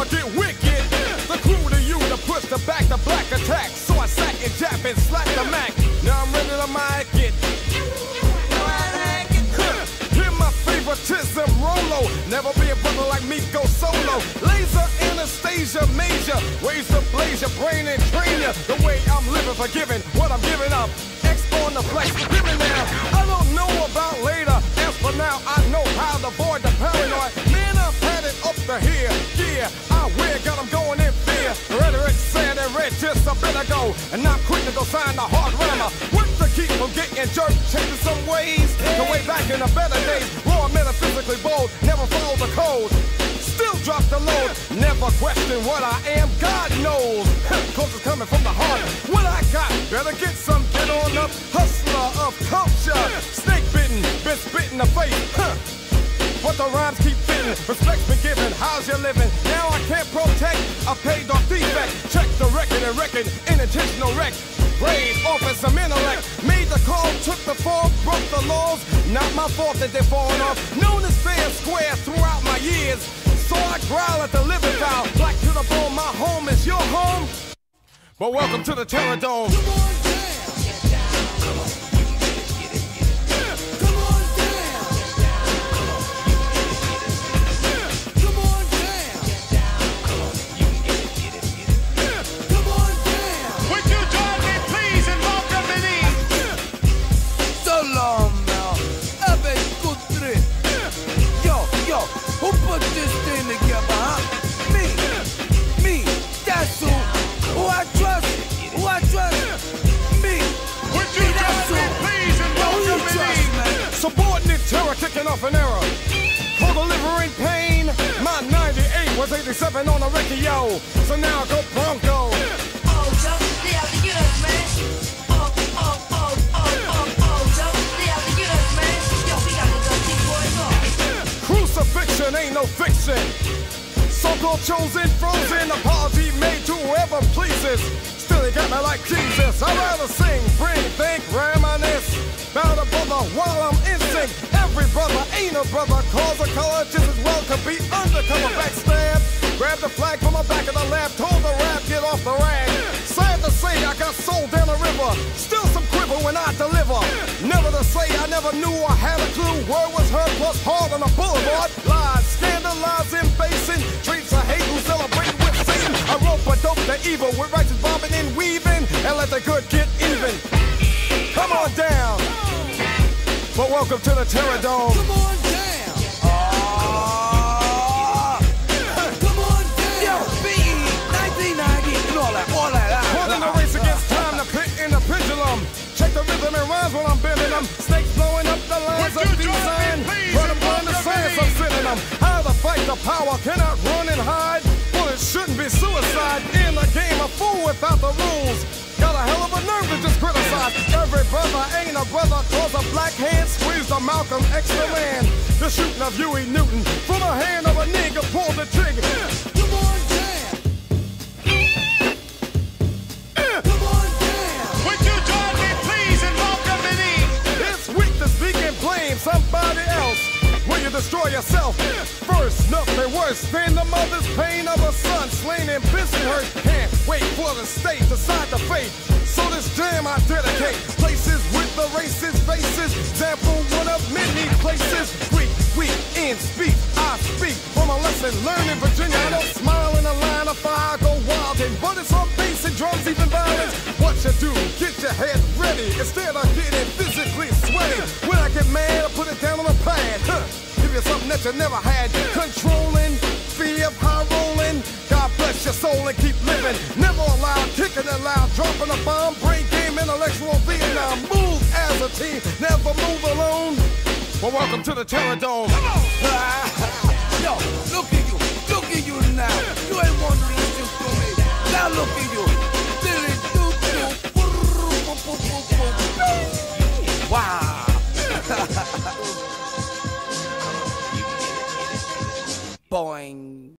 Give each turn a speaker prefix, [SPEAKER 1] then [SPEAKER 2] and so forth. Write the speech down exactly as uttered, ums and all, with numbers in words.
[SPEAKER 1] get wicked. The crew to you to push the back the black attack. So I sat and jab and slapped the Mac. Now I'm ready to mic it. Hear my favoritism, Rolo. Never be a brother like me, go solo. Laser Anastasia major. Ways to blaze your brain and train you. The way I'm living, forgiving what I'm giving up. X on the flex, giving now. I don't know about later. As for now, I know how to avoid the paranoid. Man, I've had it up to here. Yeah, I wear, got them going in fear. Rhetoric said and read just a bit ago. And I'm quick to go sign the hard rammer. Work to keep from getting jerked, changing some ways. The way back in the better days. Raw, metaphysically bold, never follow the code. Still drop the load, never question what I am, God knows. Cause it's coming from the heart. What I got, better get some, get on up. Hustler of culture, snake bitten, been spit in the face. Huh. But the rhymes keep fitting, respect's been given, how's you living? Now I can't protect, I paid off defect. Check the record and record, unintentional wreck. Grade off as some intellect. Made the call, took the fall, broke the laws. Not my fault that they're falling off. Known as fair and square throughout my years. So I growl at the living foul. Black to the bone, my home is your home. But welcome to the Terrordome. Come on down. Get down. Come on. You can get it, get it, get it. Come on down. Get down. Come on. You can get it, get it. Come on down. Get down. Come on. You can get it, get it, get it. Come on down. Would you join me, please, and welcome me in?
[SPEAKER 2] So long now. Have a good trip. Yo, yo, who put this thing together, huh? Me. Me. That's who. Who I trust. Who I trust. Me.
[SPEAKER 1] Would you join me, please, and welcome me in? Subordinate terror kicking off an era. Co-delivering pain. My ninety-eight was eighty-seven on the record, yo. So now go Bronco.
[SPEAKER 3] Oh, Joe, they have to get us, man. Oh, oh, oh, oh, oh, oh, Joe, they have to get us, man. Yo, we gotta go keep boys off.
[SPEAKER 1] Crucifixion ain't no fiction. So-called chosen, frozen, apology made to whoever pleases. Still they got me like Jesus. I'd rather sing, bring, think, reminisce about a brother while I'm in sync. Every brother ain't a brother. Cause a color just as well could be undercover backstab. Grab the flag from the back of the lab. Told the rap, get off the rag. Sad to say, I got sold down the river. Still some quiver when I deliver. Never to say I never knew I had a clue. Word was heard plus hard on the boulevard. Lies, scandalizing, basing. Treats of hate who celebrate with Satan. I rope a dope the evil with righteous bobbing and weaving. And let the good get even. Come on down. But welcome to the Terrordome.
[SPEAKER 2] Come on down. Ah. Come on down. Yo, B E, nineteen ninety, and all that, all that.
[SPEAKER 1] Holding the race against time, the pit in the pendulum. Check the rhythm and rhymes while I'm bending them. Snakes blowing up the lines of design. Run upon the science, I'm sending them. How to fight the power, cannot run and hide. Well, it shouldn't be suicide. In the game, a fool without the rules. Got a hell of a nerve to just criticize. Every brother ain't a brother, cause a black hand squeezed a Malcolm X the man. The shooting of Huey Newton from the hand of a nigga pulled the trigger.
[SPEAKER 2] Come on down. Come on down.
[SPEAKER 1] Would you join me, please, and welcome me in? It's weak to speak and blame somebody else. Will you destroy yourself? First, nothing worse than the mother's pain of a son slain and busy hurt. Can't wait for the state to side the fate. So this jam I dedicate. Places with the racist faces. Example, one of many places. Weak, weak in speech. I speak from a lesson learned in Virginia. I don't smile in a line of fire, go wild and but it's on bass and drums, even violence. What you do, get your head ready. Instead of getting physically sweaty. When I get mad, I put it down on a pad. Huh. Give you something that you never had. Controlling, fear of high rolling. God bless your soul and keep living. Never allowed, kicking it loud, dropping a bomb. Brain game, intellectual Vietnam. Move as a team, never move alone. Well, welcome to the Terrordome.
[SPEAKER 2] Come on. Yo, look at you, look at you now. You ain't want